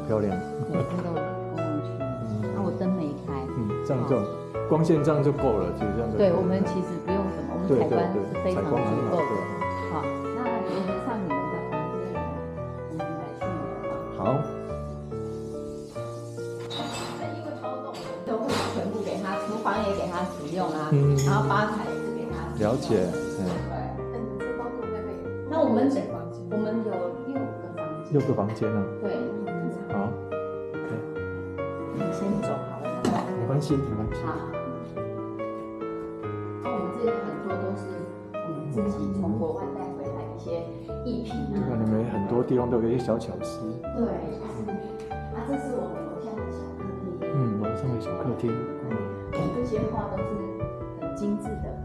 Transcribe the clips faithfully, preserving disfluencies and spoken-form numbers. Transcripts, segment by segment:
漂亮。 对，这个公共区。嗯。那我灯没开。 嗯，这样就光线这样就够了，其实这样就。 对，我们其实不用什么，我们采光是非常足够的。好，那原则上你们的房间，我们来训练。 好。 那因为包栋，我们都会全部给他，厨房也给他使用啊， 嗯， 然后吧台也是给他。 了解，嗯。 对。那你们这包栋会不会？那我们我们有六个房间。六个房间呢？ 对。 好。 你先走好了， 没关系，没关系。 好。那我们这里很多都是我们自己从国外带回来一些艺品啊。 你们很多地方都有一些小巧思。 对，就是啊，这是我们楼下的小客厅。 嗯，楼上的小客厅。 嗯，这些画都是很精致的。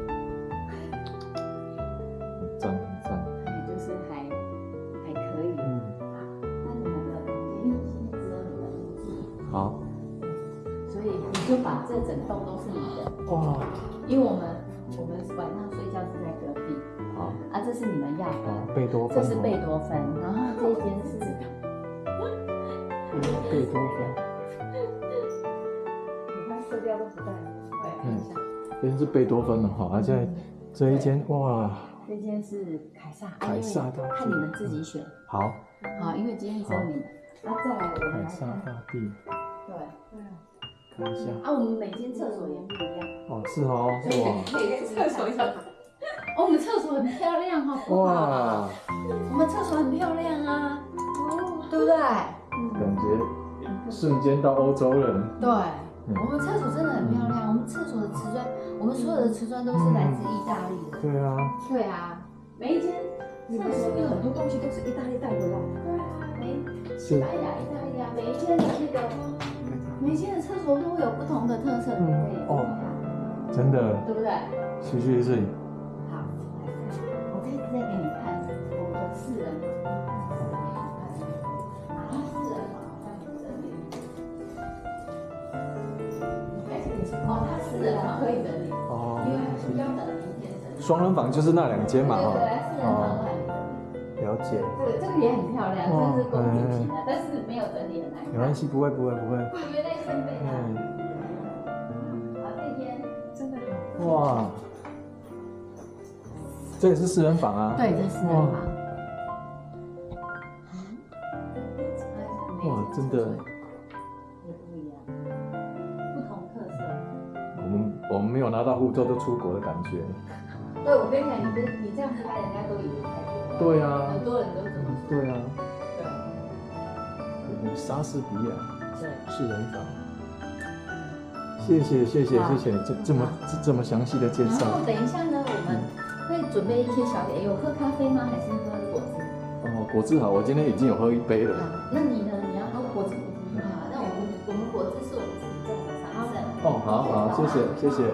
很赞，很赞。 也就是还还可以。嗯。好，那你们的房间，因为现在只有你们自己。 好。 所以你就把这整栋都是你的。 哇。因为我们我们晚上睡觉是在隔壁。 好。 啊，这是你们要的。 贝多芬。 这是贝多芬，然后这间是。 贝多芬。 你看色调都不太对。嗯。 这间是贝多芬的哈，而且这一间哇。 这间是凯撒。 凯撒大帝。 看你们自己选。 好。 好，因为今天只有你们。那再来我们来看。 凯撒大帝。 对对啊。 看一下。 啊，我们每间厕所也不一样。 哦，是哦，哇。 每个厕所一样。哦，我们厕所很漂亮哈。哇。我们厕所很漂亮啊。哦。对不对？ 感觉瞬间到欧洲了。 对。我们厕所真的很漂亮，我们厕所的瓷砖，我们所有的瓷砖都是来自意大利的。 对啊。 对啊。每一间厕所有很多东西都是意大利带回来的。对啊，每西班牙、意大利啊，每一间的那个。每一间的厕所都会有不同的特色，对哦， 真的， 对不对？ 是是是。 好，来看，我可以再给你看我们的四人房，啊，四人房好像很整理。哦，它四人房可以整理，哦，因为要等明天整理。 双人房就是那两间嘛， 对对对，四人房还没整理。 了解。 这个这个也很漂亮，这是工艺品的，但是没有整理很难看。 没关系，不会不会不会。 原来先备的。好，这间真的好。 哇，这也是四人房啊。 对，这是四人房。 哇，真的。 也不一样，不同特色。 我们我们没有拿到护照就出国的感觉。 对，我跟你讲，你跟你这样拍，人家都以为拍过。 对啊。 很多人都这么说。 对啊。 对。 莎士比亚。 对。 四人房。谢谢谢谢谢谢，这这么这么详细的介绍。 然后等一下呢，我们会准备一些小点，有喝咖啡吗？还是喝果汁？ 哦，果汁好，我今天已经有喝一杯了。 那你呢？你要喝果汁？好，那我们我们果汁是我们自己种的，常生。 哦，好好，谢谢谢谢。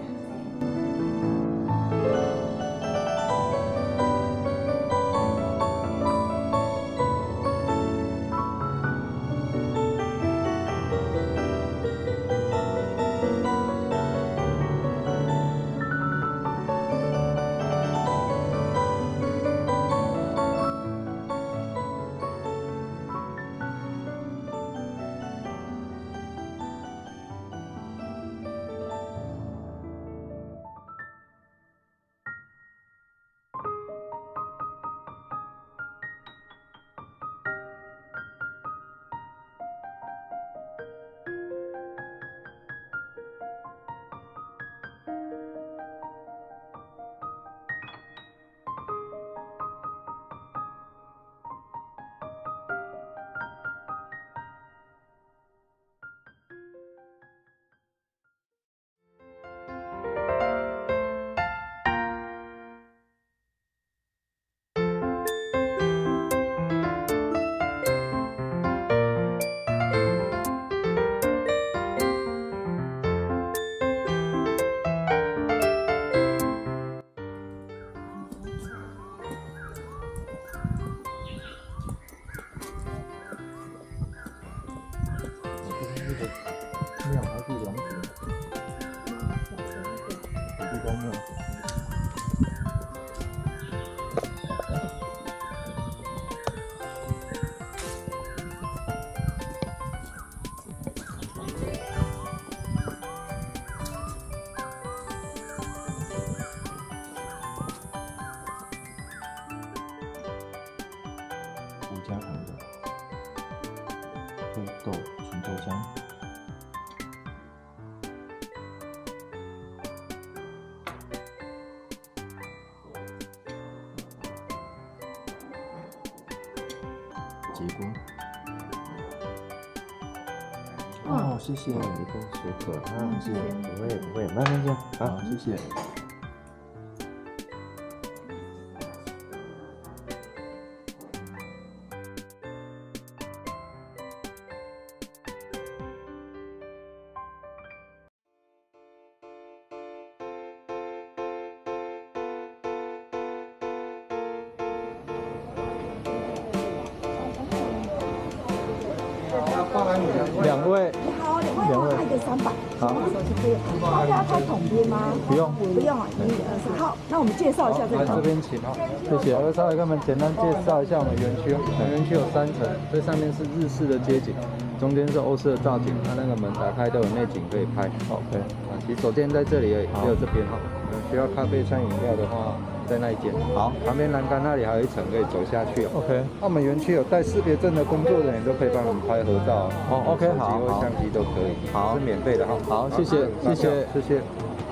庙还是龙井？地公庙。 会豆纯豆浆。结果。哦，谢谢， 一共十个啊， 谢谢， 不会不会，慢慢讲， 好，谢谢。两位， 你好，两位，一个三百， 好， 手机可以。大家开统编吗？ 不用， 不用啊，一二三。好，那我们介绍一下这个。 来这边请哈， 谢谢。 我会稍微跟我们简单介绍一下我们园区。我们园区有三层，最上面是日式的街景，中间是欧式的造景，它那个门打开都有内景可以拍。 OK， 啊，洗手间在这里而已，只有这边哈。需要咖啡、餐饮料的话，在那一间。 好， 旁边栏杆那里还有一层可以走下去。 OK， 那我们园区有带识别证的工作人员都可以帮我们拍合照。 哦 ，OK，好， 手机或相机都可以。 好， 是免费的哈。 好，谢谢，谢谢， 谢谢。